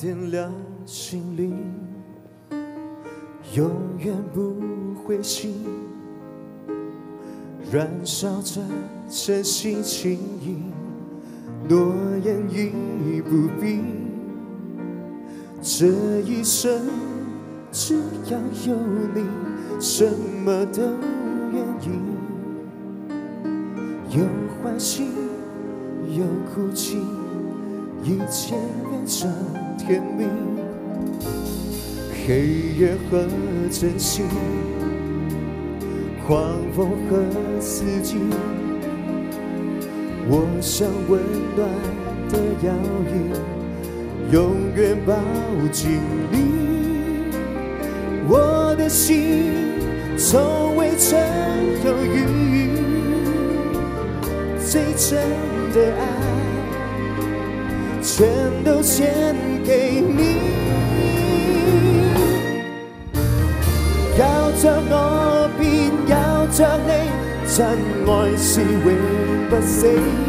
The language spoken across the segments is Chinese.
点亮心灵，永远不灰心，燃烧着真心情谊，诺言已不必。这一生只要有你，什么都愿意。有欢喜，有哭泣，一切变成甜蜜。黑夜和真心，狂风和四季，我想温暖的摇曳，永远抱紧你。我的心从未曾犹豫，最真的爱全都献给你。有着我便有着你，真愛是永不死，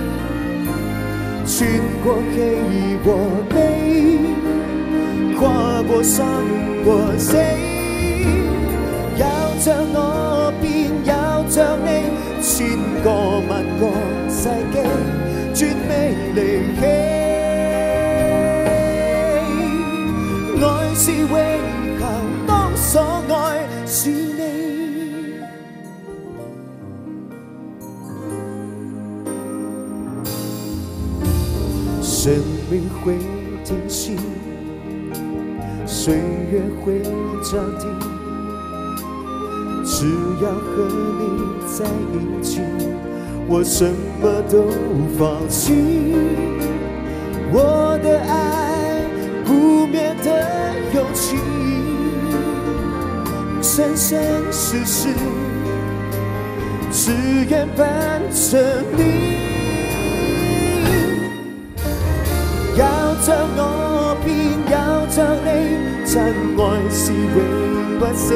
穿過喜和悲，跨過生和死。有着我便有着你，千個萬個世紀，絕未離棄。愛是永恆，當所愛是你。生命會停息，歲月會暫停，只要和你在一起，我什麼都放棄。我的愛不滅的勇氣，生生世世只願伴着你。有着我便有着你，真愛是永不死，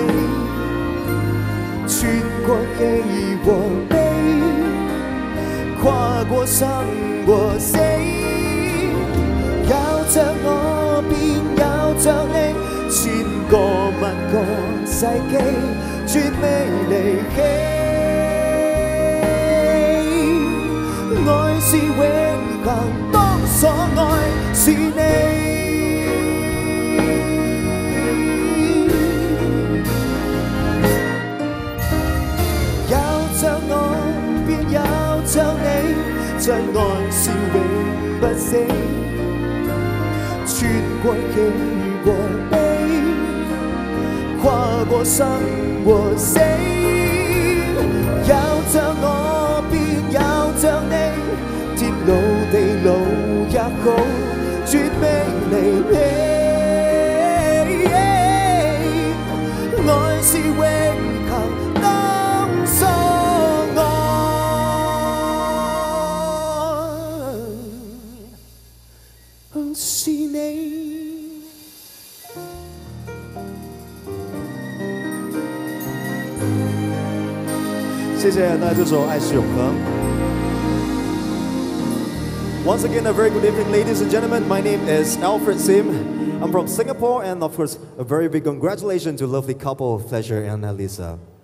穿過喜和悲，跨過生和死。有着我便有着你，千個萬個世紀，絕未離棄。愛是永恆，當所愛是你。有着我便有着你，真愛是永不死，穿過喜和悲，跨過生和死。有着我便有着你，天老地老也好，絕未離棄。愛是永恆，當所愛是你。謝謝大家這首《愛是永恆》。Once again, a very good evening, ladies and gentlemen. My name is Alfred Sim. I'm from Singapore, and of course, a very big congratulations to lovely couple, Fletcher and Elisa.